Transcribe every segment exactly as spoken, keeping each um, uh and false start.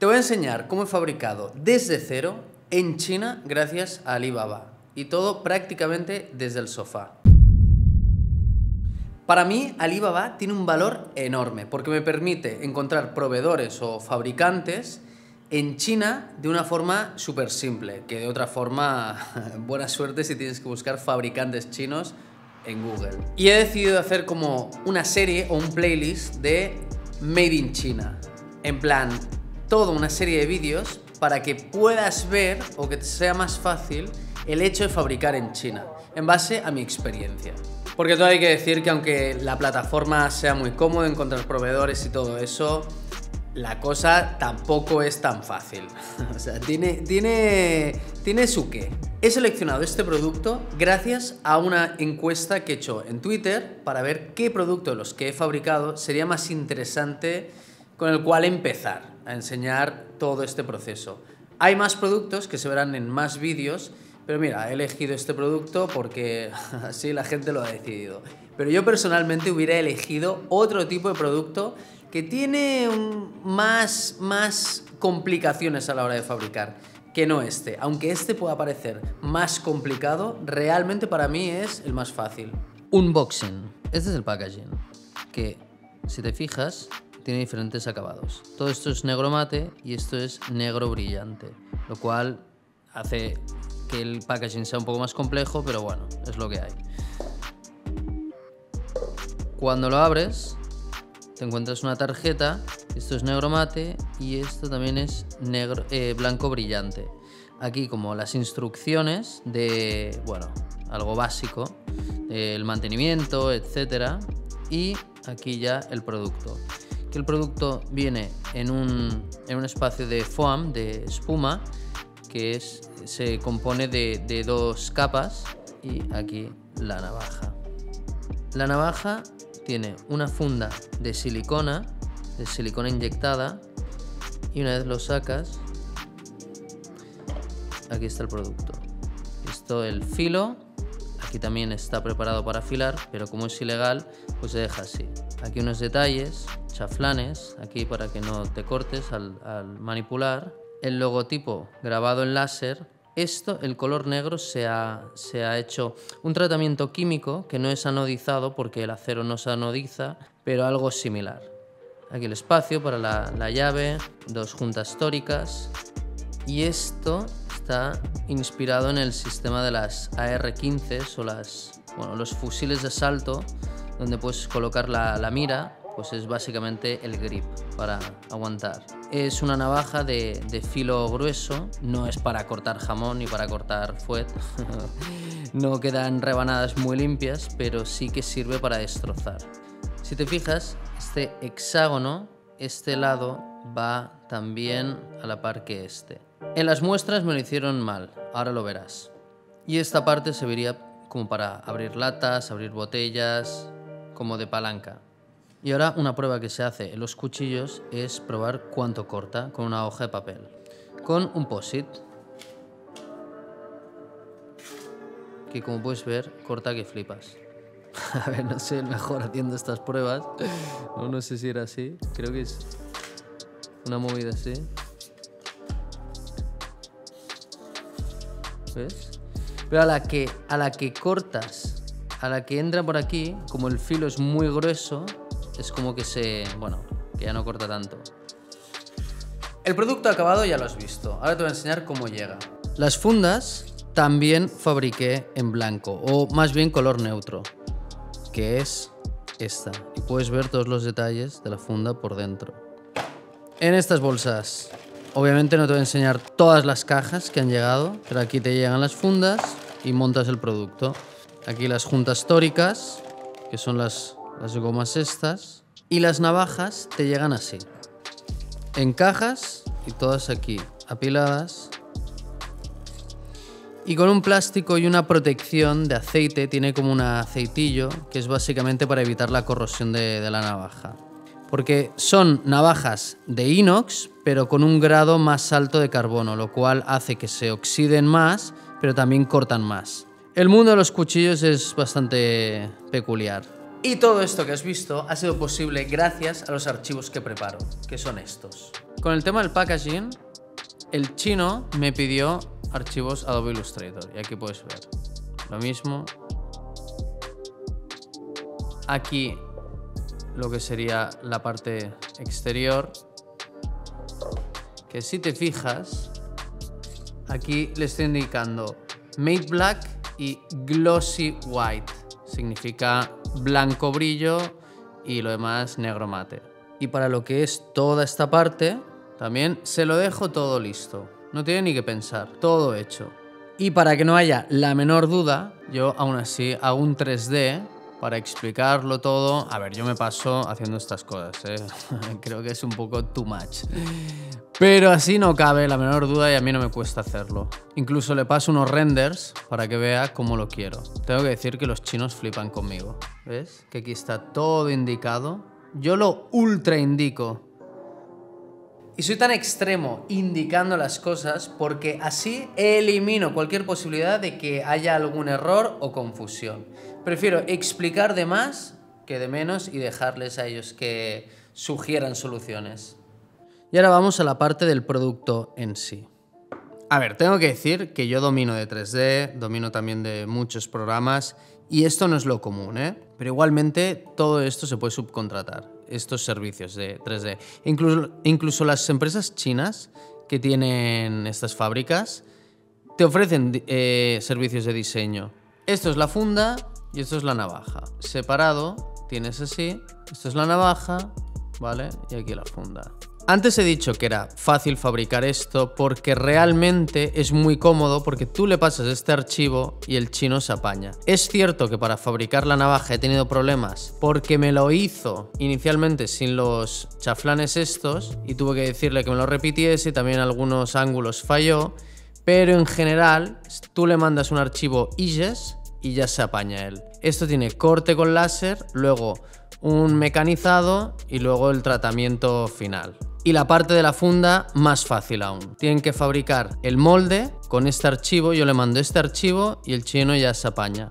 Te voy a enseñar cómo he fabricado desde cero en China gracias a Alibaba. Y todo prácticamente desde el sofá. Para mí, Alibaba tiene un valor enorme porque me permite encontrar proveedores o fabricantes en China de una forma súper simple, que de otra forma, buena suerte si tienes que buscar fabricantes chinos en Google. Y he decidido hacer como una serie o un playlist de Made in China. En plan, toda una serie de vídeos para que puedas ver o que te sea más fácil el hecho de fabricar en China, en base a mi experiencia. Porque todo hay que decir que aunque la plataforma sea muy cómoda, encontrar proveedores y todo eso, la cosa tampoco es tan fácil. O sea, tiene, tiene, tiene su qué. He seleccionado este producto gracias a una encuesta que he hecho en Twitter para ver qué producto de los que he fabricado sería más interesante con el cual empezar a enseñar todo este proceso. Hay más productos que se verán en más vídeos, pero mira, he elegido este producto porque así la gente lo ha decidido. Pero yo personalmente hubiera elegido otro tipo de producto que tiene un, más, más complicaciones a la hora de fabricar que no este. Aunque este pueda parecer más complicado, realmente para mí es el más fácil. Unboxing. Este es el packaging, que si te fijas tiene diferentes acabados. Todo esto es negro mate y esto es negro brillante, lo cual hace que el packaging sea un poco más complejo, pero bueno, es lo que hay. Cuando lo abres, te encuentras una tarjeta. Esto es negro mate y esto también es negro, eh, blanco brillante. Aquí como las instrucciones de, bueno, algo básico, el mantenimiento, etcétera. Y aquí ya el producto. Que el producto viene en un, en un espacio de foam, de espuma, que es, se compone de, de dos capas, y aquí la navaja. La navaja tiene una funda de silicona, de silicona inyectada, y una vez lo sacas, aquí está el producto. Esto, el filo, aquí también está preparado para afilar, pero como es ilegal, pues se deja así. Aquí unos detalles, chaflanes, aquí para que no te cortes al, al manipular. El logotipo grabado en láser. Esto, el color negro, se ha, se ha hecho un tratamiento químico que no es anodizado porque el acero no se anodiza, pero algo similar. Aquí el espacio para la, la llave, dos juntas tóricas, y esto está inspirado en el sistema de las A R quince o las, bueno, los fusiles de asalto, donde puedes colocar la, la mira. Pues es básicamente el grip para aguantar. Es una navaja de, de filo grueso, no es para cortar jamón ni para cortar fuet. No quedan rebanadas muy limpias, pero sí que sirve para destrozar. Si te fijas, este hexágono, este lado va también a la par que este. En las muestras me lo hicieron mal, ahora lo verás. Y esta parte se vería como para abrir latas, abrir botellas, como de palanca. Y ahora una prueba que se hace en los cuchillos es probar cuánto corta con una hoja de papel. Con un post-it, que como puedes ver, corta que flipas. A ver, no soy el mejor haciendo estas pruebas. No, no sé si era así. Creo que es una movida así. ¿Ves? Pero a la que, a la que cortas, a la que entra por aquí, como el filo es muy grueso, es como que se, bueno, que ya no corta tanto. El producto acabado ya lo has visto. Ahora te voy a enseñar cómo llega. Las fundas también fabriqué en blanco, o más bien color neutro, que es esta. Y puedes ver todos los detalles de la funda por dentro. En estas bolsas, obviamente no te voy a enseñar todas las cajas que han llegado, pero aquí te llegan las fundas y montas el producto. Aquí las juntas tóricas, que son las... las gomas estas, y las navajas te llegan así, en cajas, y todas aquí apiladas, y con un plástico y una protección de aceite. Tiene como un aceitillo que es básicamente para evitar la corrosión de, de la navaja, porque son navajas de inox pero con un grado más alto de carbono, lo cual hace que se oxiden más pero también cortan más. El mundo de los cuchillos es bastante peculiar. Y todo esto que has visto ha sido posible gracias a los archivos que preparo, que son estos. Con el tema del packaging, el chino me pidió archivos Adobe Illustrator y aquí puedes ver lo mismo. Aquí lo que sería la parte exterior, que si te fijas, aquí le estoy indicando Matte Black y Glossy White. Significa blanco brillo y lo demás negro mate. Y para lo que es toda esta parte, también se lo dejo todo listo. No tiene ni que pensar, todo hecho. Y para que no haya la menor duda, yo aún así hago un tres D para explicarlo todo. A ver, yo me paso haciendo estas cosas, ¿eh? Creo que es un poco too much. Pero así no cabe la menor duda y a mí no me cuesta hacerlo. Incluso le paso unos renders para que vea cómo lo quiero. Tengo que decir que los chinos flipan conmigo. ¿Ves? Que aquí está todo indicado. Yo lo ultra indico. Y soy tan extremo indicando las cosas porque así elimino cualquier posibilidad de que haya algún error o confusión. Prefiero explicar de más que de menos y dejarles a ellos que sugieran soluciones. Y ahora vamos a la parte del producto en sí. A ver, tengo que decir que yo domino de tres D, domino también de muchos programas y esto no es lo común, ¿eh? Pero igualmente todo esto se puede subcontratar, estos servicios de tres D. Incluso, incluso las empresas chinas que tienen estas fábricas te ofrecen eh, servicios de diseño. Esto es la funda y esto es la navaja. Separado tienes así, esto es la navaja, ¿vale? Y aquí la funda. Antes he dicho que era fácil fabricar esto porque realmente es muy cómodo porque tú le pasas este archivo y el chino se apaña. Es cierto que para fabricar la navaja he tenido problemas porque me lo hizo inicialmente sin los chaflanes estos y tuve que decirle que me lo repitiese y también algunos ángulos falló, pero en general tú le mandas un archivo I G E S y ya se apaña él. Esto tiene corte con láser, luego un mecanizado y luego el tratamiento final. Y la parte de la funda más fácil aún. Tienen que fabricar el molde con este archivo, yo le mando este archivo y el chino ya se apaña.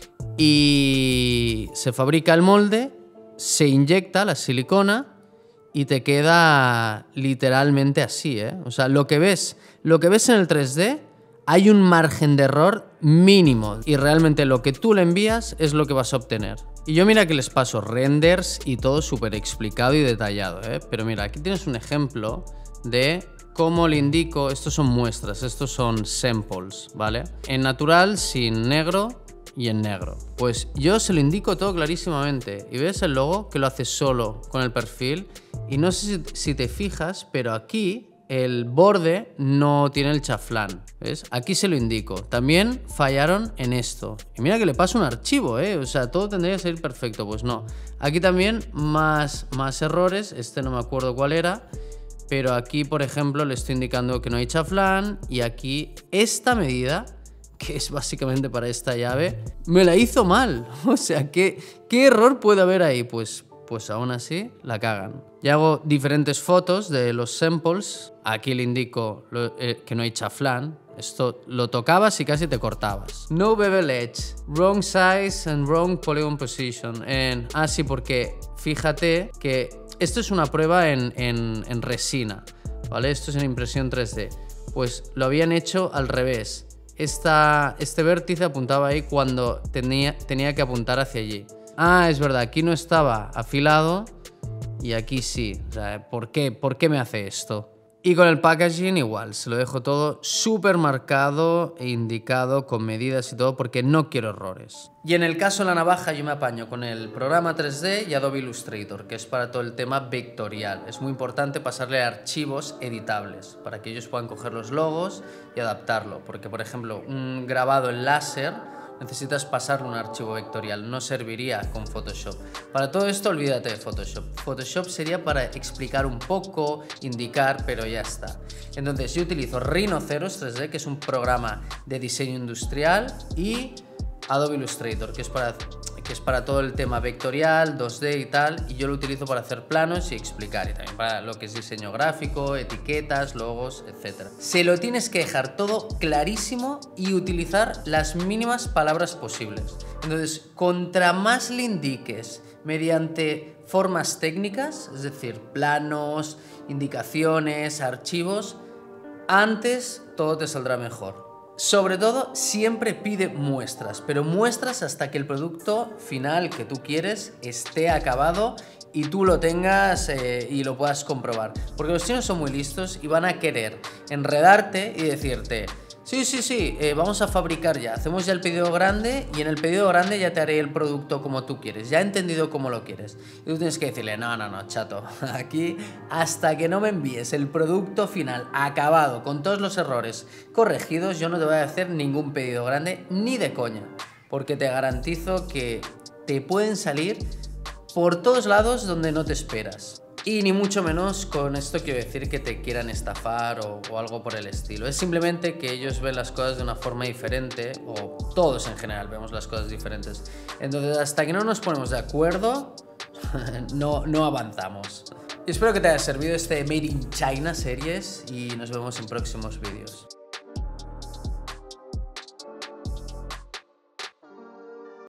Y se fabrica el molde, se inyecta la silicona y te queda literalmente así, ¿eh? O sea, lo que ves, lo que ves en el tres D, hay un margen de error mínimo y realmente lo que tú le envías es lo que vas a obtener. Y yo mira que les paso renders y todo súper explicado y detallado, ¿eh? Pero mira, aquí tienes un ejemplo de cómo le indico, estos son muestras, estos son samples, ¿vale? En natural, sin negro y en negro. Pues yo se lo indico todo clarísimamente. Y ves el logo que lo hace solo con el perfil. Y no sé si, si te fijas, pero aquí el borde no tiene el chaflán, ¿ves? Aquí se lo indico. También fallaron en esto. Y mira que le paso un archivo, ¿eh? O sea, todo tendría que salir perfecto. Pues no. Aquí también más, más errores. Este no me acuerdo cuál era. Pero aquí, por ejemplo, le estoy indicando que no hay chaflán. Y aquí esta medida, que es básicamente para esta llave, me la hizo mal. O sea, ¿qué, qué error puede haber ahí? Pues... pues aún así la cagan. Y hago diferentes fotos de los samples. Aquí le indico lo, eh, que no hay chaflán. Esto lo tocabas y casi te cortabas. No bevel edge, wrong size and wrong polygon position. En, ah, sí, porque fíjate que esto es una prueba en, en, en resina, ¿vale? Esto es en impresión tres D. Pues lo habían hecho al revés. Esta, este vértice apuntaba ahí cuando tenía, tenía que apuntar hacia allí. Ah, es verdad, aquí no estaba afilado y aquí sí. O sea, ¿por qué? ¿Por qué me hace esto? Y con el packaging igual, se lo dejo todo súper marcado e indicado con medidas y todo porque no quiero errores. Y en el caso de la navaja yo me apaño con el programa tres D y Adobe Illustrator, que es para todo el tema vectorial. Es muy importante pasarle archivos editables para que ellos puedan coger los logos y adaptarlo. Porque, por ejemplo, un grabado en láser necesitas pasarle un archivo vectorial, no serviría con Photoshop. Para todo esto olvídate de Photoshop. Photoshop sería para explicar un poco, indicar, pero ya está. Entonces yo utilizo Rhinoceros tres D, que es un programa de diseño industrial, y Adobe Illustrator, que es para que es para todo el tema vectorial, dos D y tal, y yo lo utilizo para hacer planos y explicar, y también para lo que es diseño gráfico, etiquetas, logos, etcétera. Se lo tienes que dejar todo clarísimo y utilizar las mínimas palabras posibles. Entonces, contra más le indiques mediante formas técnicas, es decir, planos, indicaciones, archivos, antes todo te saldrá mejor. Sobre todo, siempre pide muestras, pero muestras hasta que el producto final que tú quieres esté acabado y tú lo tengas eh, y lo puedas comprobar. Porque los chinos son muy listos y van a querer enredarte y decirte: sí, sí, sí, eh, vamos a fabricar ya, hacemos ya el pedido grande y en el pedido grande ya te haré el producto como tú quieres, ya he entendido cómo lo quieres. Y tú tienes que decirle: no, no, no, chato, aquí hasta que no me envíes el producto final acabado, con todos los errores corregidos, yo no te voy a hacer ningún pedido grande ni de coña, porque te garantizo que te pueden salir por todos lados donde no te esperas. Y ni mucho menos con esto quiero decir que te quieran estafar o, o algo por el estilo. Es simplemente que ellos ven las cosas de una forma diferente, o todos en general vemos las cosas diferentes. Entonces, hasta que no nos ponemos de acuerdo, no, no avanzamos. Y espero que te haya servido este Made in China series y nos vemos en próximos vídeos.